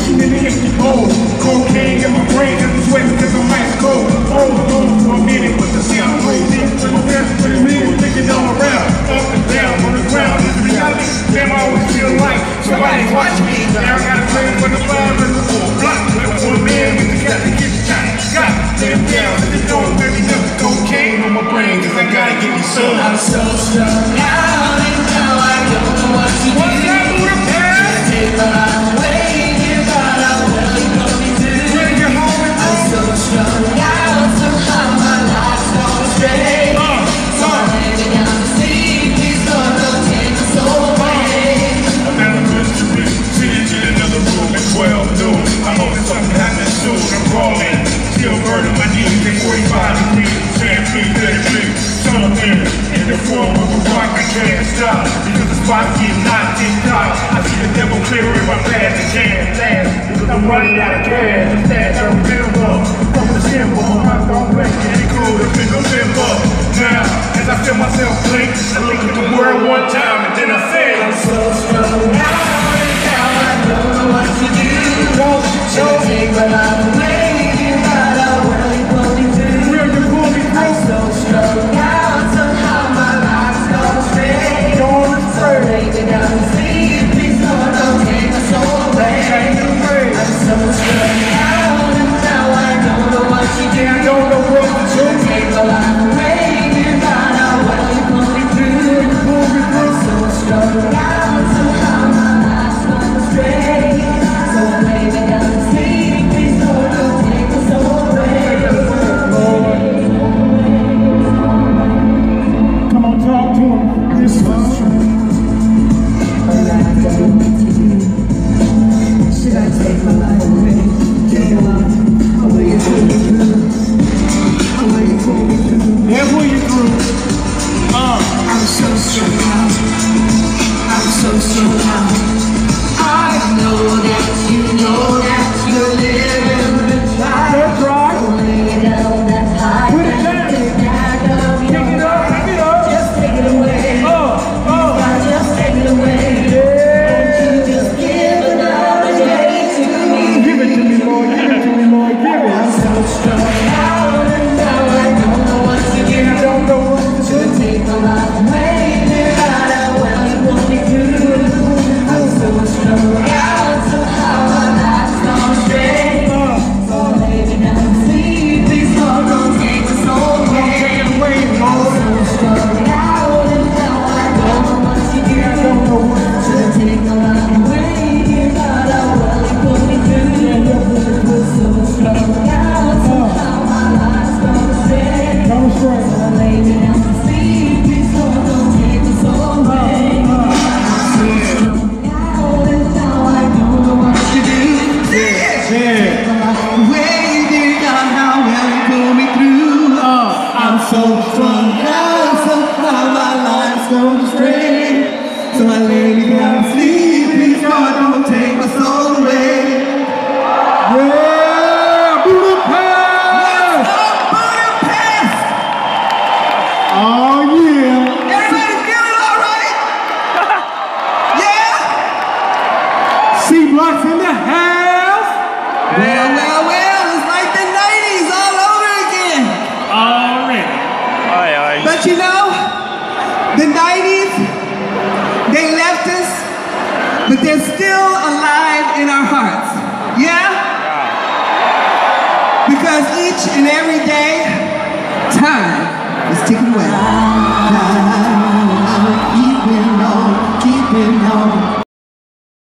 shooting in the empty bowl. Cocaine in my brain, and I'm sweating because I'm ice cold. Hold on for a minute, but the sound goes in. Thinking all around, up and down, on the ground. Is reality? Damn, I always feel like somebody's watching me. Now I gotta play for the fire and the full block. One man with the cat to get the shot. Got damn down, and the door, baby, nothing cocaine on my brain, cause I gotta get me some. I'm so strung out, and now I don't know what to do. What's that, Just take my life away, but I really put me through. Bring you home and I'm so strung out, somehow my life's gone astray. So I lay me down to sleep, please Lord, don't take my soul away. I'm never good to be sitting in another room at 12 noon. I hope that something happens soon. I'm crawling, still burning my knees at 45 degrees. Can't breathe, let it bleed. Something in the form of a rock I can't stop. Because the spot's getting hot, tick-tock. I see the devil clearing my fast and can't last. Because I'm running out of gas. The stats I remember from the symbol. I'm gonna break it cool to pick a member. Now, as I feel myself blink, I look at the world one time and then I say, I'm so strung out, and now I don't know what to do. Just take my life away, but I really put me through. I'm so strung out, somehow my life's gone astray. So lay me down to sleep, please Lord, don't take my soul away. I'm so strung out, and now I don't know what to do. Just take my life away, but I really put me through. I'm so strung out, somehow my life's gone astray. So lay me down to sleep, please Lord, don't take my soul away. come on, talk to him. This one's true. Should I take my life away? Take my life away, you pull me through. Away, you pull me through. Yeah, pull you through. I'm so strung out. I'm so strung out. I know that you know that you're living with life. That's right. So lay it down that high. Put it down. Take that up, you Pick it know. up, pick it up. Just take it away. God, just take it away. Yeah. Won't you just give another day to me? Give it to me, Lord. Give it to me, Lord. Give it. I'm so strung out, and now I don't know what to do. I don't know what to do. Should take my life away, but I will put me through. I'm so strung out, somehow my life's gone astray. So lay me down to sleep, please Lord, don't take my soul away. Take it away, Lord. I'm so strung out, and now I don't know what to do. I don't know what to do. Should take my life away, but I will put me through. I'm so strung out, somehow my life's gone astray. Come straight. So lay me down to sleep, please Lord, don't take my soul away. I'm so strung out, and now I don't know what to do. Yeah. Way dear God, how well you pull me through. I'm so strung out, somehow my life's gone astray. So I lay me down to sleep, please God, don't take my soul away. Yeah. Budapest. Budapest! Oh, yeah. Everybody feeling all right? Yeah? C-Block's in the house. Well, it's like the 90s all over again. Already. But you know, the 90s, they left us, but they're still alive in our hearts. Yeah? Because each and every day, time is ticking away.